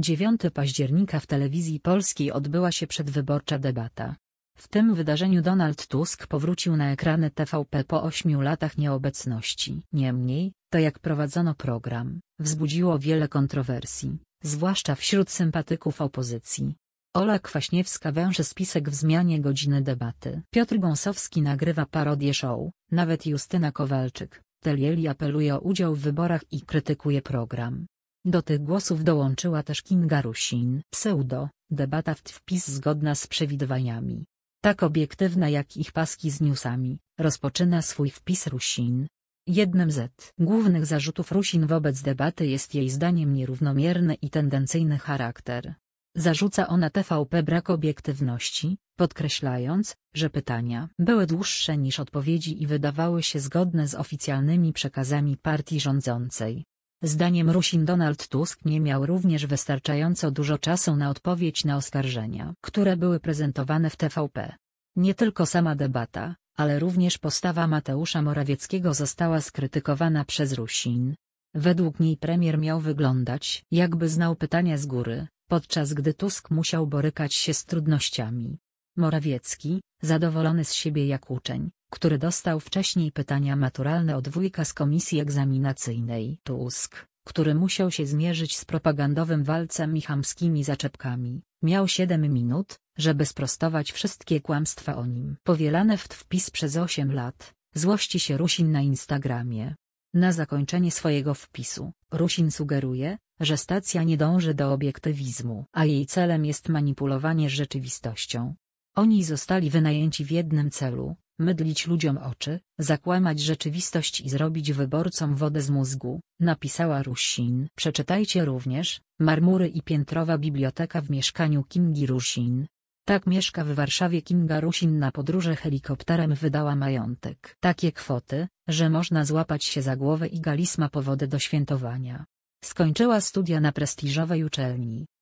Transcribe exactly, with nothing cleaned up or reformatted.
dziewiątego października w telewizji polskiej odbyła się przedwyborcza debata. W tym wydarzeniu Donald Tusk powrócił na ekrany T V P po ośmiu latach nieobecności. Niemniej, to jak prowadzono program, wzbudziło wiele kontrowersji, zwłaszcza wśród sympatyków opozycji. Ola Kwaśniewska węży spisek w zmianie godziny debaty. Piotr Gąsowski nagrywa parodię show, nawet Justyna Kowalczyk, Telieli apeluje o udział w wyborach i krytykuje program. Do tych głosów dołączyła też Kinga Rusin. Pseudo, debata w wpis zgodna z przewidywaniami. Tak obiektywna jak ich paski z newsami, rozpoczyna swój wpis Rusin. Jednym z głównych zarzutów Rusin wobec debaty jest jej zdaniem nierównomierny i tendencyjny charakter. Zarzuca ona T V P brak obiektywności, podkreślając, że pytania były dłuższe niż odpowiedzi i wydawały się zgodne z oficjalnymi przekazami partii rządzącej. Zdaniem Rusin Donald Tusk nie miał również wystarczająco dużo czasu na odpowiedź na oskarżenia, które były prezentowane w T V P. Nie tylko sama debata, ale również postawa Mateusza Morawieckiego została skrytykowana przez Rusin. Według niej premier miał wyglądać, jakby znał pytania z góry, podczas gdy Tusk musiał borykać się z trudnościami. Morawiecki, zadowolony z siebie jak uczeń, który dostał wcześniej pytania maturalne od wujka z komisji egzaminacyjnej. Tusk, który musiał się zmierzyć z propagandowym walcem i chamskimi zaczepkami, miał siedem minut, żeby sprostować wszystkie kłamstwa o nim powielane w wpis przez osiem lat, złości się Rusin na Instagramie. Na zakończenie swojego wpisu, Rusin sugeruje, że stacja nie dąży do obiektywizmu, a jej celem jest manipulowanie rzeczywistością. Oni zostali wynajęci w jednym celu: mydlić ludziom oczy, zakłamać rzeczywistość i zrobić wyborcom wodę z mózgu, napisała Rusin. Przeczytajcie również: marmury i piętrowa biblioteka w mieszkaniu Kingi Rusin. Tak mieszka w Warszawie Kinga Rusin. Na podróże helikopterem wydała majątek. Takie kwoty, że można złapać się za głowę i Galis ma powody do świętowania. Skończyła studia na prestiżowej uczelni.